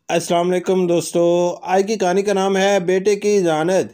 السلام علیکم دوستو، آج کی کہانی کا نام ہے بیٹے کی ذہانت۔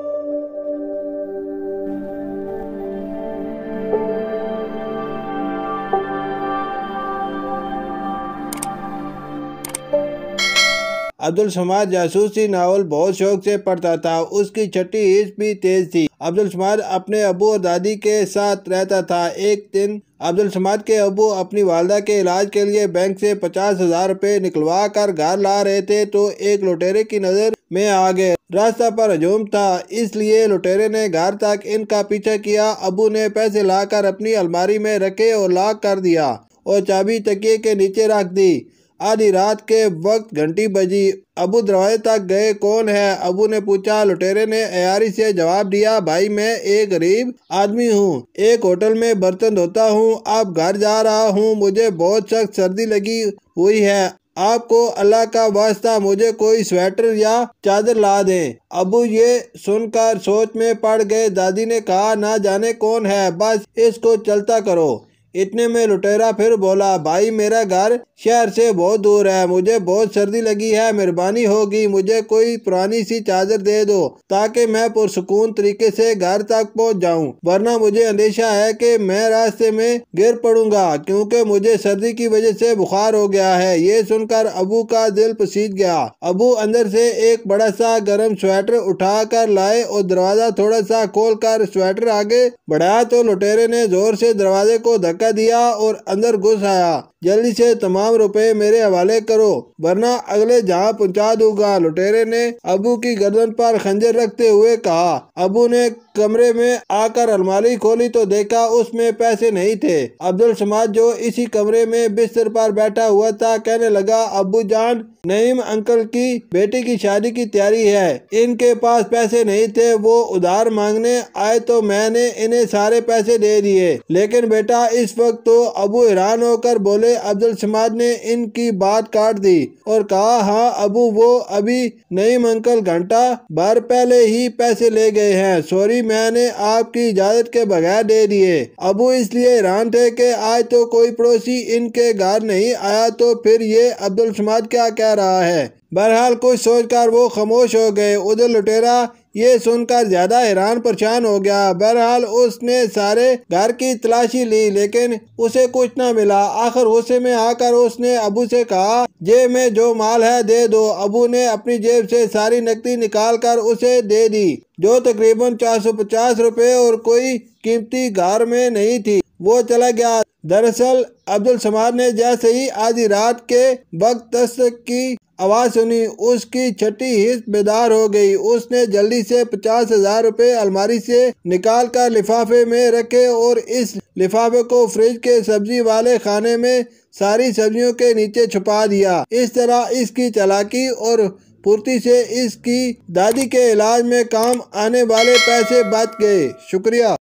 عبدالصمد جاسوسی ناول بہت شوق سے پڑھتا تھا۔ اس کی چھٹی حس بھی تیز تھی۔ عبدالصمد اپنے ابو اور دادی کے ساتھ رہتا تھا۔ ایک دن عبدالصمد کے ابو اپنی والدہ کے علاج کے لیے بینک سے 50,000 روپے نکلوا کر گھر لا رہے تھے تو ایک لٹیرے کی نظر میں آ گئے۔ راستہ پر ہجوم تھا، اس لیے لٹیرے نے گھر تک ان کا پیچھا کیا۔ ابو نے پیسے لا کر اپنی الماری میں رکھے اور لاک کر دیا اور چابی تکیے کے نیچے رکھ دی۔ آدھی رات کے وقت گھنٹی بجی۔ ابو دروازے تک گئے۔ کون ہے؟ ابو نے پوچھا۔ لٹیرے نے عیاری سے جواب دیا، بھائی میں ایک غریب آدمی ہوں، ایک ہوٹل میں برتن دھوتا ہوں، اب گھر جا رہا ہوں، مجھے بہت سخت سردی لگی ہوئی ہے، آپ کو اللہ کا واسطہ مجھے کوئی سویٹر یا چادر لا دیں۔ ابو یہ سن کر سوچ میں پڑ گئے۔ دادی نے کہا، نہ جانے کون ہے، بس اس کو چلتا کرو۔ اتنے میں لٹیرا پھر بولا، بھائی میرا گھر شہر سے بہت دور ہے، مجھے بہت سردی لگی ہے، مہربانی ہوگی مجھے کوئی پرانی سی چادر دے دو تاکہ میں پرسکون طریقے سے گھر تک پہنچ جاؤں، ورنہ مجھے اندیشہ ہے کہ میں راستے میں گر پڑوں گا کیونکہ مجھے سردی کی وجہ سے بخار ہو گیا ہے۔ یہ سن کر ابو کا دل پسیج گیا۔ ابو اندر سے ایک بڑا سا گرم سویٹر اٹھا کر لائے اور دروازہ تھوڑا سا کھول کر سویٹر آگے بڑھایا تو لٹیرے نے زور سے دروازے کو دھکا دیا اور اندر گھس آیا۔ جلدی سے تمام روپے میرے حوالے کرو ورنہ اگلے جہاں پہنچا دوں گا، لٹیرے نے ابو کی گردن پر خنجر رکھتے ہوئے کہا۔ ابو نے کمرے میں آ کر الماری کھولی تو دیکھا اس میں پیسے نہیں تھے۔ عبدالصمد جو اسی کمرے میں بستر پر بیٹھا ہوا تھا کہنے لگا، ابو جان، نعیم انکل کی بیٹی کی شادی کی تیاری ہے، ان کے پاس پیسے نہیں تھے، وہ ادھار مانگنے آئے تو میں نے انہیں سارے پیسے دے دیے۔ لیکن بیٹا اس وقت تو ابو حیران ہو کر بولے۔ عبدالصمد نے ان کی بات کاٹ دی اور کہا، ہاں ابو، وہ ابھی نعیم انکل گھنٹہ بھر پہلے ہی پیسے لے گئے ہیں، سوری میں نے آپ کی اجازت کے بغیر دے دیے۔ ابو اس لیے حیران تھے کہ آج تو کوئی پڑوسی ان کے گھر نہیں آیا تو پھر یہ عبدالصمد کیا کہہ رہا ہے۔ بہرحال کچھ سوچ کر وہ خاموش ہو گئے۔ ادھر لٹیرا یہ سن کر زیادہ حیران پریشان ہو گیا۔ بہرحال اس نے سارے گھر کی تلاشی لی لیکن اسے کچھ نہ ملا۔ آخر غصے میں آ کر اس نے ابو سے کہا، جیب میں جو مال ہے دے دو۔ ابو نے اپنی جیب سے ساری نقدی نکال کر اسے دے دی جو تقریباً 450 روپے اور کوئی قیمتی گھر میں نہیں تھی۔ وہ چلا گیا۔ دراصل عبدالصمد نے جیسے ہی آدھی رات کے وقت دستک کی آواز سنی اس کی چھٹی حس بیدار ہو گئی۔ اس نے جلدی سے 50,000 روپے الماری سے نکال کر لفافے میں رکھے اور اس لفافے کو فریج کے سبزی والے خانے میں ساری سبزیوں کے نیچے چھپا دیا۔ اس طرح اس کی چالاکی اور پھرتی سے اس کی دادی کے علاج میں کام آنے والے پیسے بچ گئے۔ شکریہ۔